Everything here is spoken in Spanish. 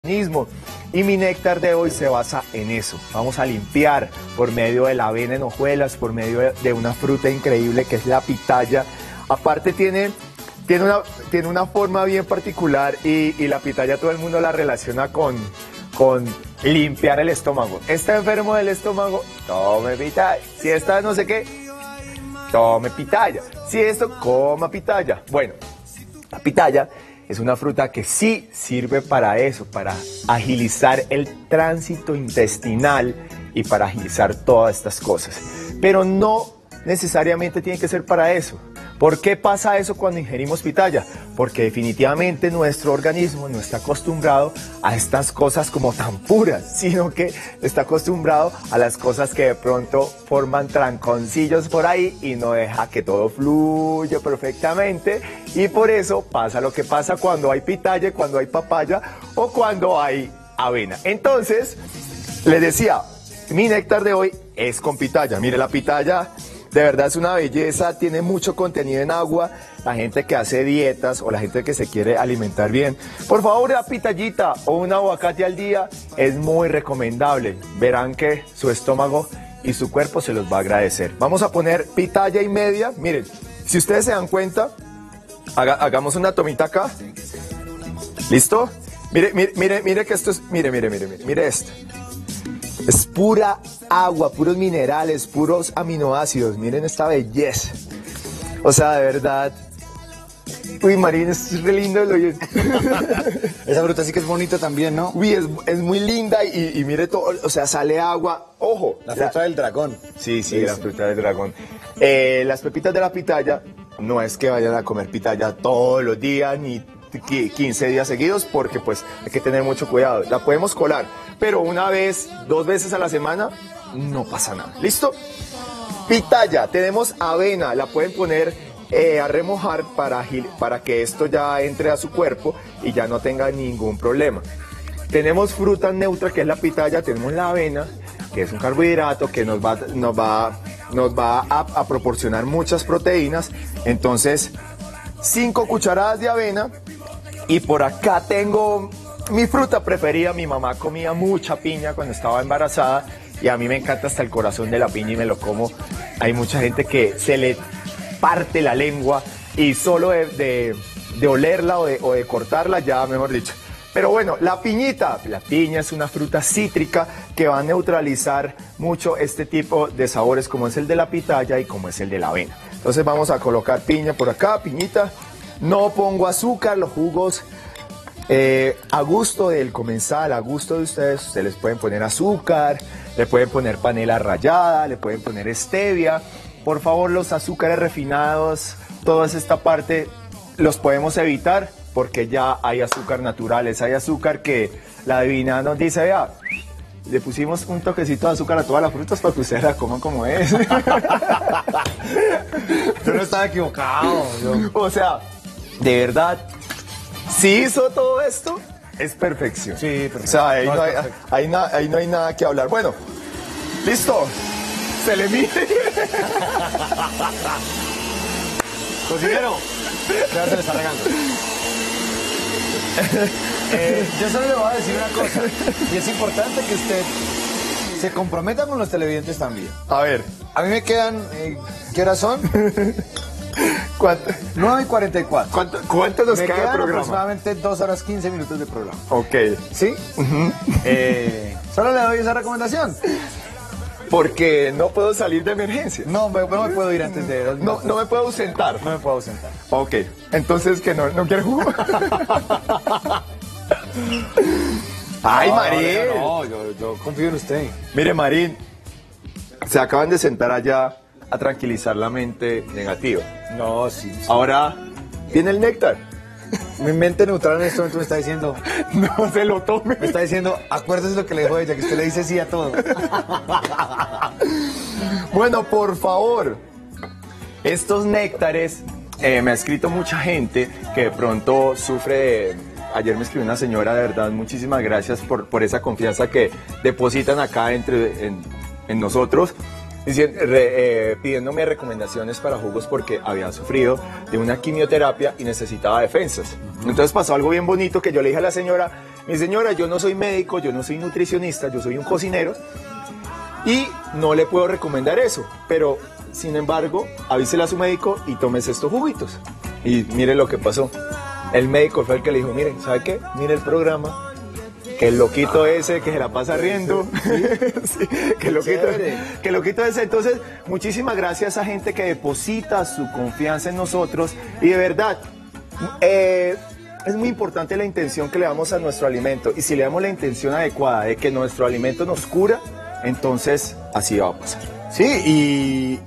organismo. Y mi néctar de hoy se basa en eso. Vamos a limpiar por medio de la avena en hojuelas, por medio de una fruta increíble que es la pitaya. Aparte tiene una forma bien particular y la pitaya todo el mundo la relaciona con limpiar el estómago. ¿Está enfermo del estómago? Tome pitaya. Si está no sé qué, tome pitaya. Si esto, coma pitaya. Bueno, la pitaya es una fruta que sí sirve para eso, para agilizar el tránsito intestinal y para agilizar todas estas cosas. Pero no necesariamente tiene que ser para eso. ¿Por qué pasa eso cuando ingerimos pitaya? Porque definitivamente nuestro organismo no está acostumbrado a estas cosas como tan puras, sino que está acostumbrado a las cosas que de pronto forman tranconcillos por ahí y no deja que todo fluya perfectamente. Y por eso pasa lo que pasa cuando hay pitaya, cuando hay papaya o cuando hay avena. Entonces, les decía, mi néctar de hoy es con pitaya. Mire, la pitaya de verdad es una belleza, tiene mucho contenido en agua. La gente que hace dietas o la gente que se quiere alimentar bien, por favor, una pitayita o un aguacate al día es muy recomendable. Verán que su estómago y su cuerpo se los va a agradecer. Vamos a poner pitaya y media. Miren, si ustedes se dan cuenta, hagamos una tomita acá. ¿Listo? Mire que esto es, mire esto. Es pura agua, puros minerales, puros aminoácidos. Miren esta belleza. O sea, de verdad. Uy, Marín, es re lindo. Esa fruta sí que es bonita también, ¿no? Uy, es muy linda y mire todo. O sea, sale agua. Ojo. La fruta del dragón. Sí, la fruta del dragón. Las pepitas de la pitaya, no es que vayan a comer pitaya todos los días ni 15 días seguidos, porque pues hay que tener mucho cuidado. La podemos colar, pero una vez, 2 veces a la semana, no pasa nada. ¿Listo? Pitaya, tenemos avena, la pueden poner a remojar para que esto ya entre a su cuerpo y ya no tenga ningún problema. Tenemos fruta neutra, que es la pitaya, tenemos la avena, que es un carbohidrato que nos va a proporcionar muchas proteínas. Entonces, 5 cucharadas de avena. Y por acá tengo mi fruta preferida. Mi mamá comía mucha piña cuando estaba embarazada y a mí me encanta hasta el corazón de la piña y me lo como. Hay mucha gente que se le parte la lengua y solo de olerla o de cortarla ya, mejor dicho. Pero bueno, la piña es una fruta cítrica que va a neutralizar mucho este tipo de sabores como es el de la pitaya y como es el de la avena. Entonces vamos a colocar piña por acá, piñita. No pongo azúcar, los jugos a gusto del comensal, a gusto de ustedes. Ustedes les pueden poner azúcar, le pueden poner panela rallada, le pueden poner stevia. Por favor, los azúcares refinados, toda esta parte los podemos evitar porque ya hay azúcar naturales, hay azúcar que la divina nos dice, vea, le pusimos un toquecito de azúcar a todas las frutas para que ustedes la coman como es. Yo no estaba equivocado. O sea, de verdad, si hizo todo esto, es perfección. Sí, perfecto. O sea, ahí no hay nada que hablar. Bueno, listo. Se le mide. Cocinero, ya se le está regando. Yo solo le voy a decir una cosa, y es importante que usted se comprometa con los televidentes también. A ver. A mí me quedan, ¿qué horas son? ¿Cuánto? 9:44. ¿Cuánto nos me queda el quedan programa? aproximadamente 2 horas 15 minutos de programa. Ok. ¿Sí? Solo le doy esa recomendación. Porque no puedo salir de emergencia. No me puedo ir antes de... No me puedo ausentar. No me puedo ausentar. Ok. Entonces, ¿que no quiere jugo? ¡Ay, Marín! No, yo confío en usted. Mire, Marín, se acaban de sentar allá a tranquilizar la mente negativa. No, sí. Ahora viene el néctar. Mi mente neutral en este momento me está diciendo... No se lo tome. Me está diciendo, acuérdese lo que le dijo ella, que usted le dice sí a todo. Bueno, por favor, estos néctares, me ha escrito mucha gente que de pronto sufre de... Ayer me escribió una señora, de verdad, muchísimas gracias por esa confianza que depositan acá en nosotros. pidiéndome recomendaciones para jugos porque había sufrido de una quimioterapia y necesitaba defensas. Entonces pasó algo bien bonito que yo le dije a la señora, mi señora, yo no soy médico, yo no soy nutricionista, yo soy un cocinero y no le puedo recomendar eso, pero sin embargo, avísele a su médico y tómese estos juguitos. Y mire lo que pasó. El médico fue el que le dijo, mire, ¿sabe qué? Mire el programa. Que el loquito ese que se la pasa riendo, sí, que el loquito ese. Entonces, muchísimas gracias a gente que deposita su confianza en nosotros y de verdad, es muy importante la intención que le damos a nuestro alimento y si le damos la intención adecuada de que nuestro alimento nos cura, entonces así va a pasar. Sí,